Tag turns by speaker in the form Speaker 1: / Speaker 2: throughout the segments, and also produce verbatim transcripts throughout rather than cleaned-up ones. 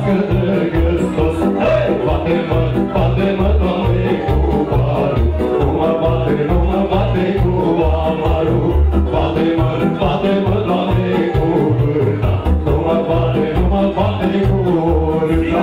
Speaker 1: nască de găstos. Bate-mă, bate-mă, Doamne, cu barul, nu mă bate, nu mă bate cu amarul. Bate-mă, bate-mă, Doamne, cu vârta, nu mă bate, nu mă bate cu urca.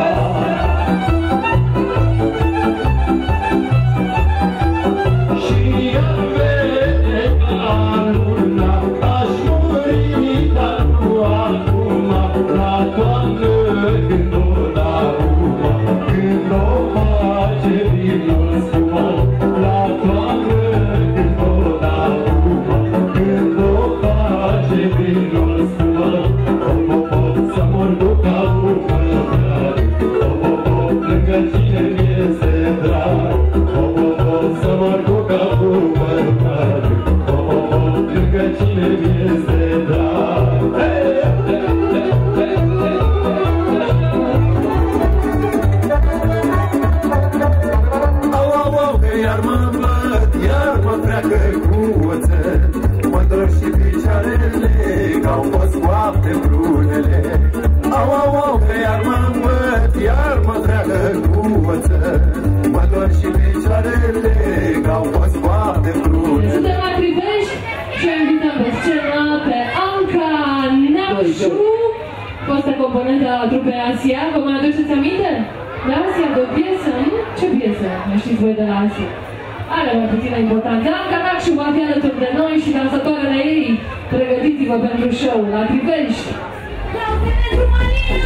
Speaker 2: Fostă componentă a trupei Asia, vă mai aduceți aminte? De Asia, de o piesă, nu? Ce piesă? Nu știți voi de la Asia? Are mai puțină importanță. Anca Nacșu va fi alături de noi și dansatoarele ei. Pregătiți-vă pentru show la Trivești. Aplauze pentru Marina!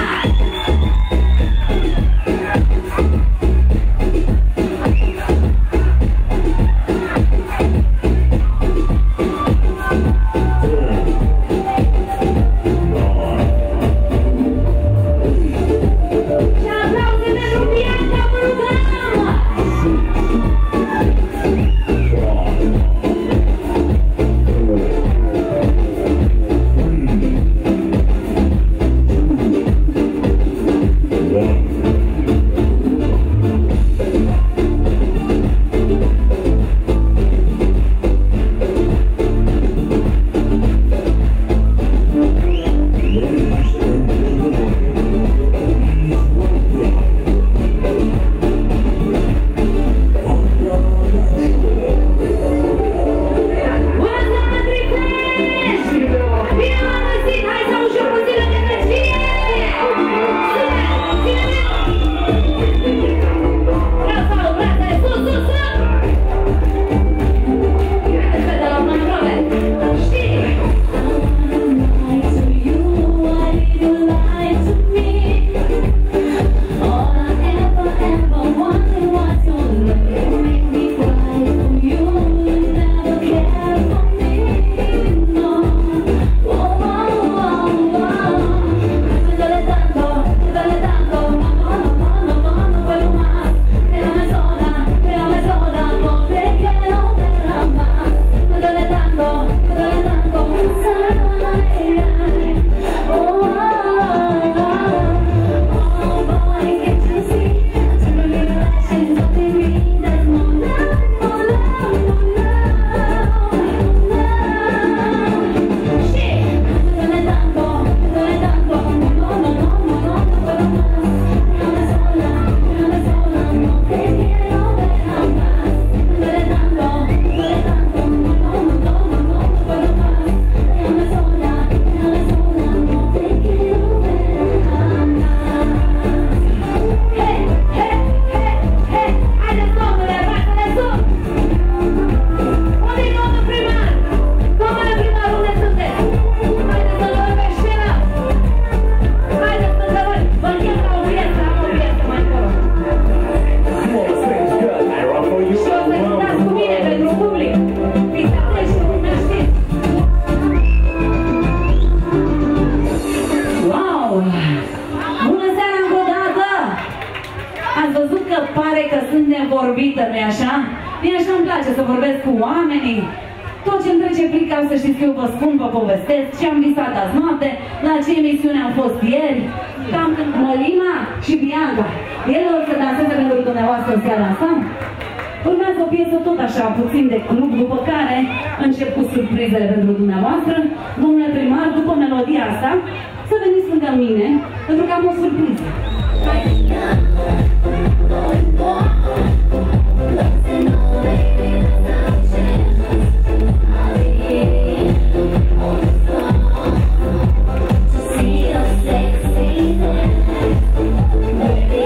Speaker 3: vorbită, nu-i așa? Mie așa îmi place să vorbesc cu oamenii. Tot ce-mi trece prin cap, să știți că eu vă spun, vă povestesc ce am visat azi noapte, la ce emisiune am fost ieri, cam când Mălina și Bianca. Ele o să danseze pentru dumneavoastră în seara asta. Urmează o piesă tot așa, puțin de club, după care încep cu surprizele pentru dumneavoastră. Domnule primar, după melodia asta, să veniți lângă mine, pentru că am o surpriză.
Speaker 4: See your sexy, baby.